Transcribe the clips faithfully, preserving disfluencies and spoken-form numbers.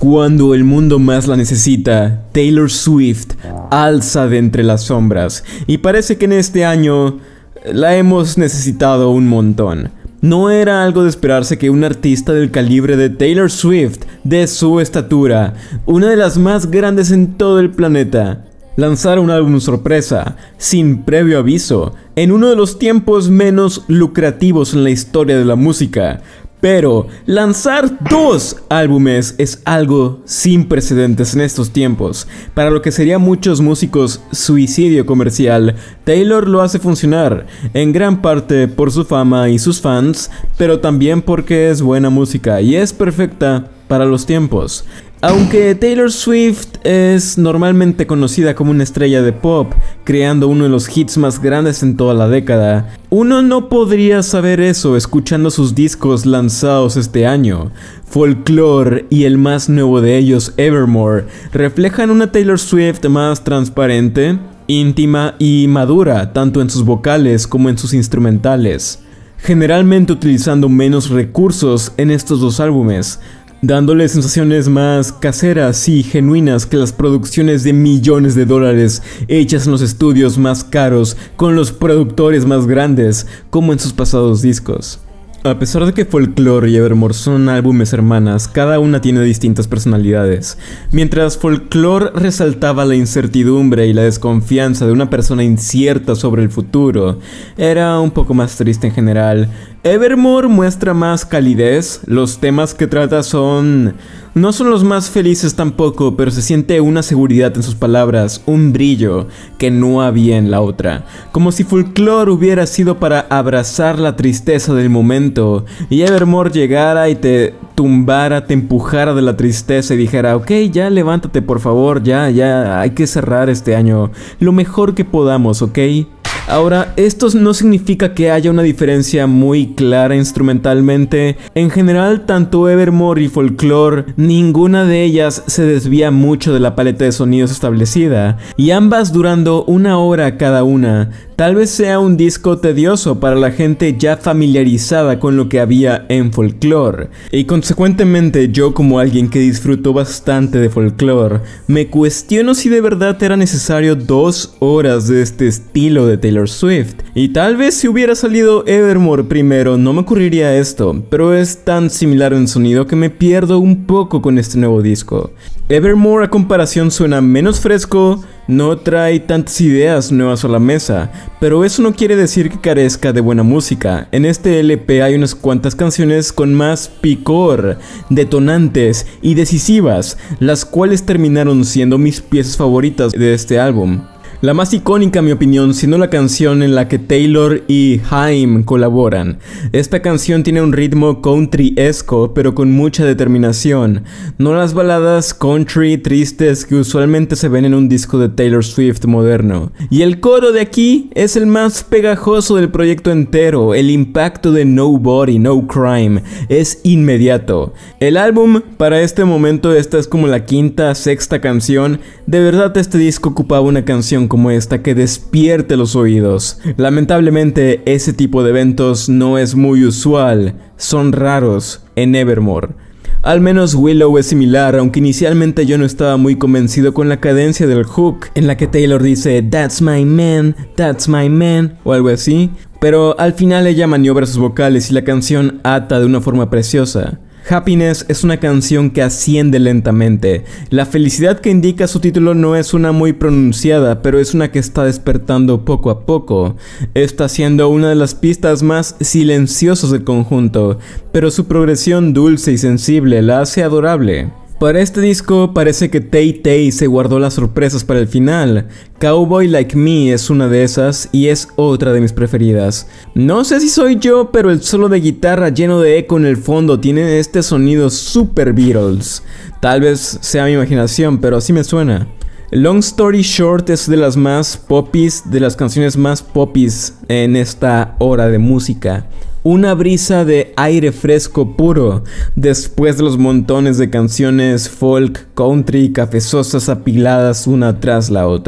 Cuando el mundo más la necesita, Taylor Swift alza de entre las sombras, y parece que en este año la hemos necesitado un montón. No era algo de esperarse que un artista del calibre de Taylor Swift, de su estatura, una de las más grandes en todo el planeta, lanzara un álbum sorpresa, sin previo aviso, en uno de los tiempos menos lucrativos en la historia de la música. Pero lanzar dos álbumes es algo sin precedentes en estos tiempos. Para lo que serían muchos músicos suicidio comercial, Taylor lo hace funcionar, en gran parte por su fama y sus fans, pero también porque es buena música y es perfecta para los tiempos. Aunque Taylor Swift es normalmente conocida como una estrella de pop, creando uno de los hits más grandes en toda la década, uno no podría saber eso escuchando sus discos lanzados este año. Folklore y el más nuevo de ellos, Evermore, reflejan una Taylor Swift más transparente, íntima y madura, tanto en sus vocales como en sus instrumentales, generalmente utilizando menos recursos en estos dos álbumes, dándole sensaciones más caseras y genuinas que las producciones de millones de dólares hechas en los estudios más caros con los productores más grandes, como en sus pasados discos. A pesar de que Folklore y Evermore son álbumes hermanas, cada una tiene distintas personalidades. Mientras Folklore resaltaba la incertidumbre y la desconfianza de una persona incierta sobre el futuro, era un poco más triste en general. Evermore muestra más calidez, los temas que trata son... no son los más felices tampoco, pero se siente una seguridad en sus palabras, un brillo que no había en la otra. Como si Folklore hubiera sido para abrazar la tristeza del momento, y Evermore llegara y te tumbara, te empujara de la tristeza y dijera: ok, ya levántate por favor, ya, ya, hay que cerrar este año lo mejor que podamos, ok. Ahora, esto no significa que haya una diferencia muy clara instrumentalmente. En general, tanto Evermore y Folklore, ninguna de ellas se desvía mucho de la paleta de sonidos establecida, y ambas durando una hora cada una. Tal vez sea un disco tedioso para la gente ya familiarizada con lo que había en Folklore, y consecuentemente yo, como alguien que disfrutó bastante de Folklore, me cuestiono si de verdad era necesario dos horas de este estilo de Taylor Swift. Y tal vez si hubiera salido Evermore primero no me ocurriría esto, pero es tan similar en sonido que me pierdo un poco con este nuevo disco. Evermore a comparación suena menos fresco, no trae tantas ideas nuevas a la mesa, pero eso no quiere decir que carezca de buena música. En este L P hay unas cuantas canciones con más picor, detonantes y decisivas, las cuales terminaron siendo mis piezas favoritas de este álbum. La más icónica, en mi opinión, siendo la canción en la que Taylor y Haim colaboran. Esta canción tiene un ritmo country-esco, pero con mucha determinación. No las baladas country tristes que usualmente se ven en un disco de Taylor Swift moderno. Y el coro de aquí es el más pegajoso del proyecto entero. El impacto de Nobody, No Crime es inmediato. El álbum, para este momento, esta es como la quinta, sexta canción. De verdad, este disco ocupaba una canción como esta que despierte los oídos. Lamentablemente, ese tipo de eventos no es muy usual, son raros en Evermore. Al menos Willow es similar, aunque inicialmente yo no estaba muy convencido con la cadencia del hook, en la que Taylor dice "That's my man, that's my man" o algo así, pero al final ella maniobra sus vocales y la canción ata de una forma preciosa. Happiness es una canción que asciende lentamente. La felicidad que indica su título no es una muy pronunciada, pero es una que está despertando poco a poco. Está siendo una de las pistas más silenciosas del conjunto, pero su progresión dulce y sensible la hace adorable. Para este disco parece que Tay Tay se guardó las sorpresas para el final. Cowboy Like Me es una de esas y es otra de mis preferidas. No sé si soy yo, pero el solo de guitarra lleno de eco en el fondo tiene este sonido super Beatles. Tal vez sea mi imaginación, pero así me suena. Long Story Short es de las más popis, de las canciones más popis en esta hora de música. Una brisa de aire fresco puro, después de los montones de canciones folk, country, cafezosas apiladas una tras la otra.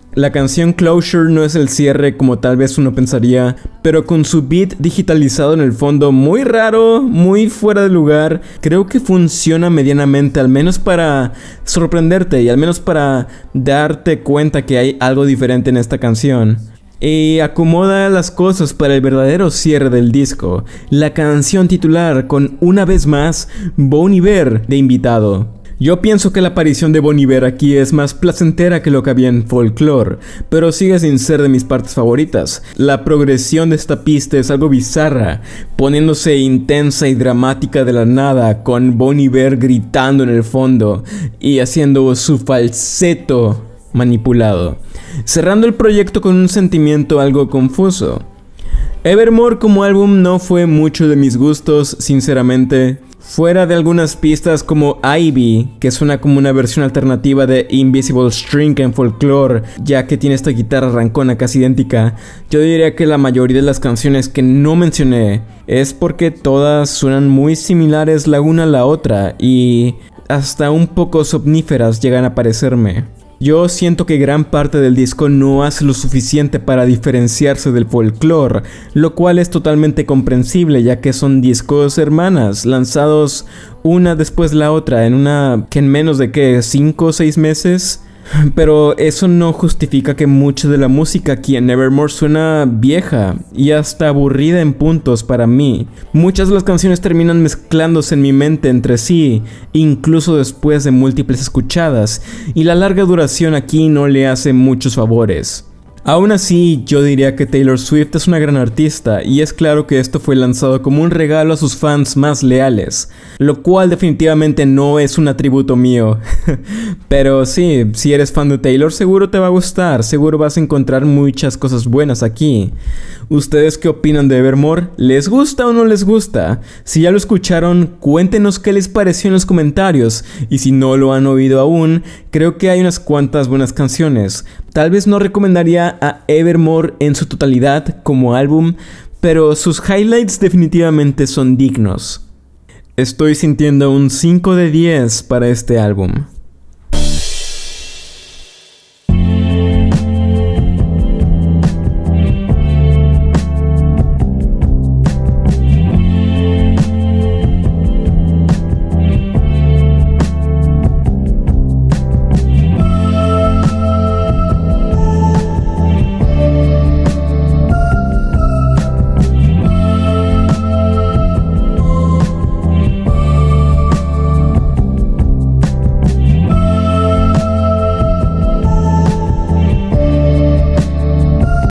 La canción Closure no es el cierre como tal vez uno pensaría, pero con su beat digitalizado en el fondo muy raro, muy fuera de lugar, creo que funciona medianamente, al menos para sorprenderte y al menos para darte cuenta que hay algo diferente en esta canción. Y acomoda las cosas para el verdadero cierre del disco, la canción titular con una vez más Bon Iver de invitado. Yo pienso que la aparición de Bon Iver aquí es más placentera que lo que había en Folklore, pero sigue sin ser de mis partes favoritas. La progresión de esta pista es algo bizarra, poniéndose intensa y dramática de la nada, con Bon Iver gritando en el fondo y haciendo su falseto manipulado, cerrando el proyecto con un sentimiento algo confuso. Evermore como álbum no fue mucho de mis gustos, sinceramente. Fuera de algunas pistas como Ivy, que suena como una versión alternativa de Invisible String en Folklore, ya que tiene esta guitarra rancona casi idéntica, yo diría que la mayoría de las canciones que no mencioné es porque todas suenan muy similares la una a la otra y hasta un poco somníferas llegan a parecerme. Yo siento que gran parte del disco no hace lo suficiente para diferenciarse del Folklore, lo cual es totalmente comprensible ya que son discos hermanas, lanzados una después de la otra en una que en menos de que cinco o seis meses. Pero eso no justifica que mucha de la música aquí en Evermore suena vieja y hasta aburrida en puntos para mí. Muchas de las canciones terminan mezclándose en mi mente entre sí, incluso después de múltiples escuchadas, y la larga duración aquí no le hace muchos favores. Aún así, yo diría que Taylor Swift es una gran artista y es claro que esto fue lanzado como un regalo a sus fans más leales, lo cual definitivamente no es un atributo mío. Pero sí, si eres fan de Taylor seguro te va a gustar, seguro vas a encontrar muchas cosas buenas aquí. ¿Ustedes qué opinan de Evermore? ¿Les gusta o no les gusta? Si ya lo escucharon, cuéntenos qué les pareció en los comentarios, y si no lo han oído aún, creo que hay unas cuantas buenas canciones. Tal vez no recomendaría a Evermore en su totalidad como álbum, pero sus highlights definitivamente son dignos. Estoy sintiendo un cinco de diez para este álbum.